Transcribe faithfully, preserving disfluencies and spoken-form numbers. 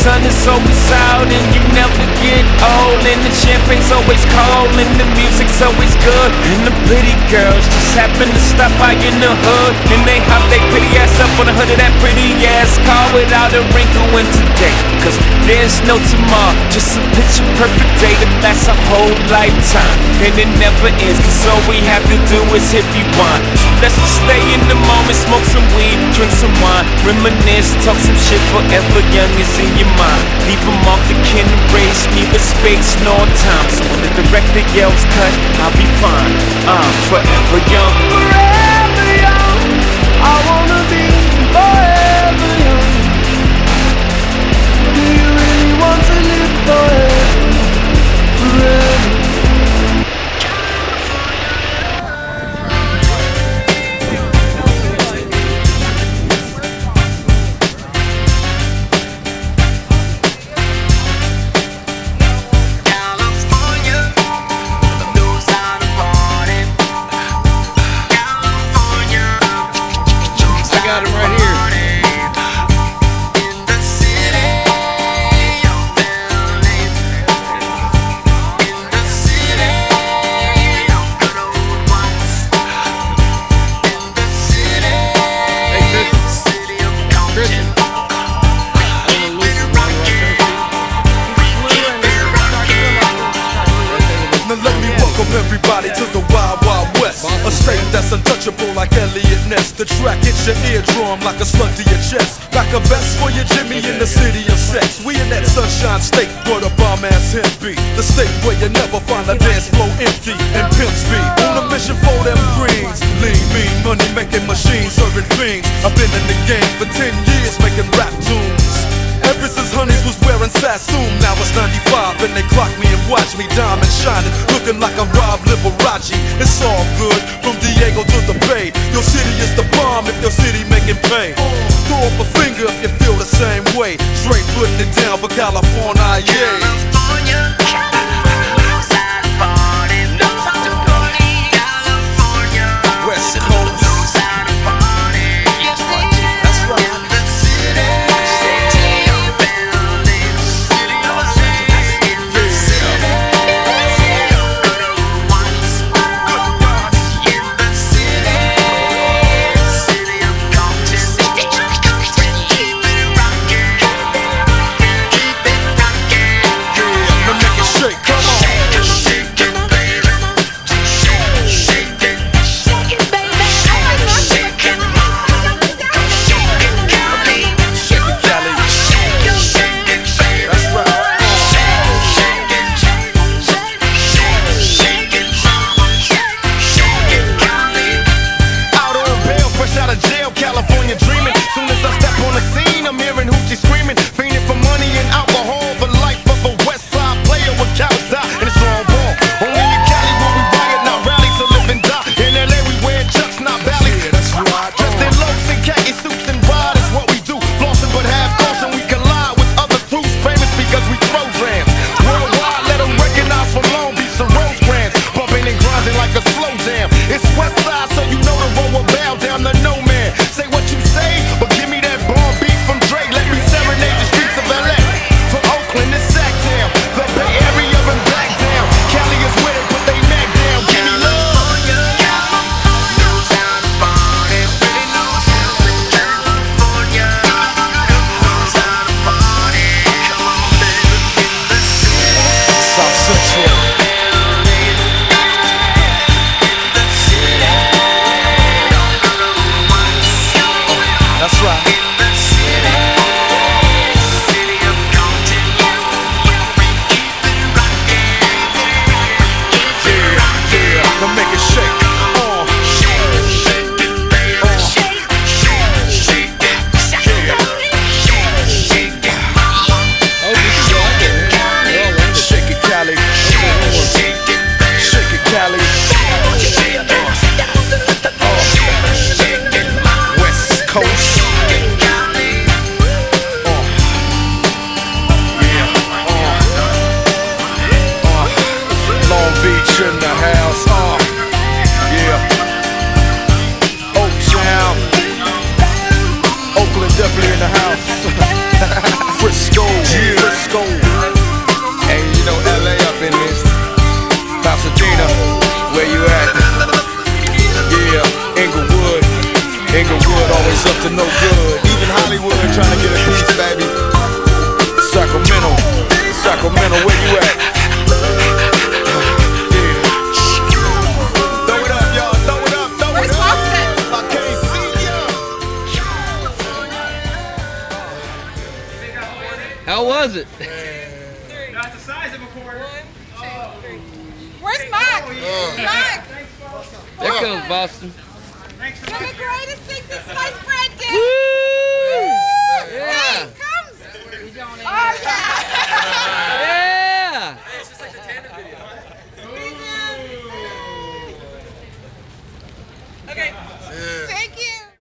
sun is always out and you never get old, and the champagne's always cold and the music's always good, and the pretty girls just happen to stop by in the hood, and they hop their pretty ass up on the hood of that pretty ass car without a wrinkle in today, cause there's no tomorrow, just a picture perfect day that lasts a whole lifetime, and it never ends, cause all we have to do is hit rewind. So let's just stay in the moment, smoke some weed, drink some wine, reminisce, talk some shit forever young is in your mind. Leave a mark that can erase neither space nor time, so when the director yells cut, I'll be fine. I'm forever young. Forever young, I wanna be forever young. Do you really want to live forever? Forever. Everybody to the Wild Wild West, a state that's untouchable like Elliot Ness. The track hits your eardrum like a slug to your chest. Back a vest for your Jimmy in the city of sex. We in that sunshine state where the bomb ass him be. The state where you never find a dance floor empty and pimp speed. On a mission for them greens. Lean, mean, money making machines, serving fiends. I've been in the game for ten years making rap tunes. Ever since Honeys was wearing Sassoon, now it's ninety-five and they clock me and watch me diamond shining, looking like a Rob Liberace. It's all good from Diego to the Bay. Your city is the bomb if your city making pain. Throw up a finger if you feel the same way. Straight putting it down for California, yeah. West Coast. was it? Not the size of a quarter. One, two, three. Where's Mike? Oh. Mike! There comes Boston. Thanks for You're the greatest thing since sliced bread, dude! Woo! Hey, Yeah.